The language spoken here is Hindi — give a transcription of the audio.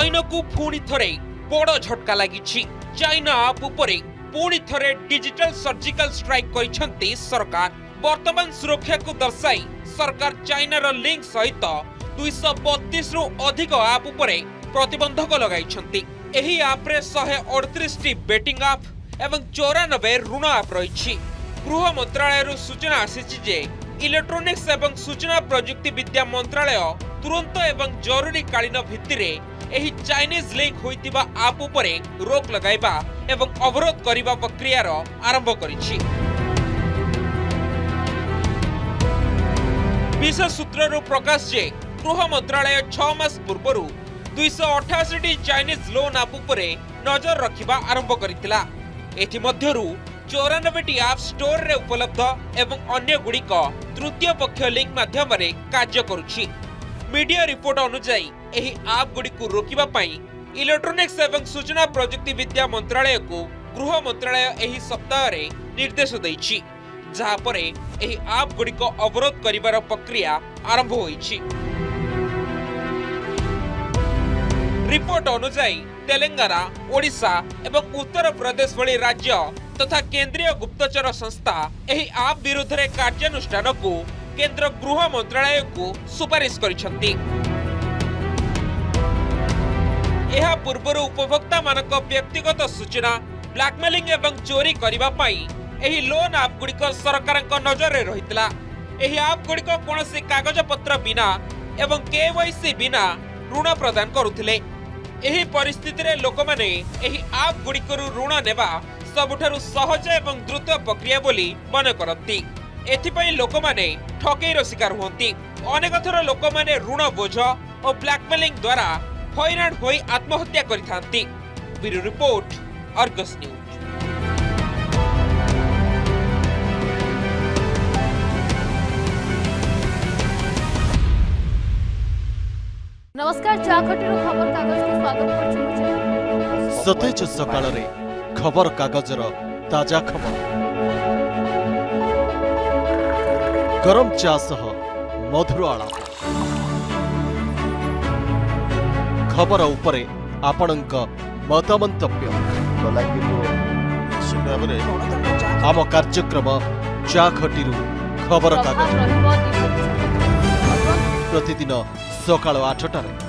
चाइना को पुणी थरे बड़ झटका लगी। चाइना आप उपरे पुणी थरे डिजिटल सर्जिकल स्ट्राइक करिसेंती सरकार। वर्तमान सुरक्षा को दर्शाई सरकार चाइनार लिंक सहित 232 रु अधिक आप उपरे प्रतिबंधक लगाइछंती। एही आप रे 138 टी बेटिंग आप एवं 94 ऋण आप रही। गृह मंत्रालय सूचना आसीछि जे इलेक्ट्रोनिक्स एवं सूचना प्रजुक्ति विद्या मंत्रालय तुरंत एवं जरूरी कालीन भित्तिरे एही चाइनीज लिंक होइतिबा आप उपरे रोक लगाइबा एवं अवरोध करिबा प्रक्रियार आरंभ करिछि। विशेष सूत्रରୁ प्रकाश जे गृह मंत्रालय 6 मास पूर्व 288 टी चाइनीज लोन आप उपरे नजर रखिबा आरंभ करितिला। एथि मध्यरु 94 टी आप स्टोर रे उपलब्ध एवं अन्य गुड़िक तृतीय पक्ष लिंक माध्यम रे कार्य करुछि। मीडिया रिपोर्ट अनुसार एही आप गुड़ी को रोकिबा पई इलेक्ट्रोनिक्स एवं सूचना प्रजुक्ति विद्या मंत्रालय को गृह मंत्रालय एही सप्ताह रे निर्देश दैछि, जहा परे एही आप गुड़ी को अवरोध करिवार प्रक्रिया आरंभ होइछि। रिपोर्ट अनुसार तेलंगाना, ओडिशा एवं उत्तर प्रदेश भली राज्य तथा केंद्रीय गुप्तचर संस्था एही आप विरुद्ध रे कार्यानुष्ठान को केंद्र गृह मंत्रालय को सुपारिश करिसेंती। एहा पूर्वर उपभोक्ता मानक व्यक्तिगत सूचना ब्लैकमेलिंग एवं चोरी करिबा पई एही लोन आप गुड़िक सरकार नजर रे रहितला। एही आप गुड़िक कोनोसी कागज पत्र बिना एवं केवाईसी बिना ऋण प्रदान करुथिले। एही परिस्थिति रे लोक माने एही आप गुड़िक ऋण नेबा सबुठारु सहज एवं द्रुत प्रक्रिया बोली मन करती। एथिपई लोक माने ठकेईर शिकार होती। अनेक थर लोक माने ऋण बोझ और ब्लैकमेलिंग द्वारा हैरान होई आत्महत्या करिथांती। Bureau report, Argus news. नमस्कार, चाखटीरो खबर कागज को स्वागत करछु। सतेज सकाळ रे खबर कागजर ताजा खबर, गरम चा सह मधुर आलाप, खबर उपरे आपणक मतमंतव्य। आम कार्यक्रम चाखटीरू खबर कागज प्रतिदिन सकाळ 8टारे।